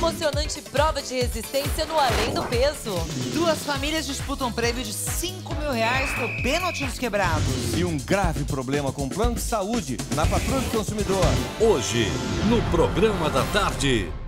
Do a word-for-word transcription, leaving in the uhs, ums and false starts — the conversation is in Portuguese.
emocionante prova de resistência no Além do Peso. Duas famílias disputam um prêmio de cinco mil reais no pênalti dos quebrados. E um grave problema com plano de saúde na Patrulha do Consumidor. Hoje, no Programa da Tarde.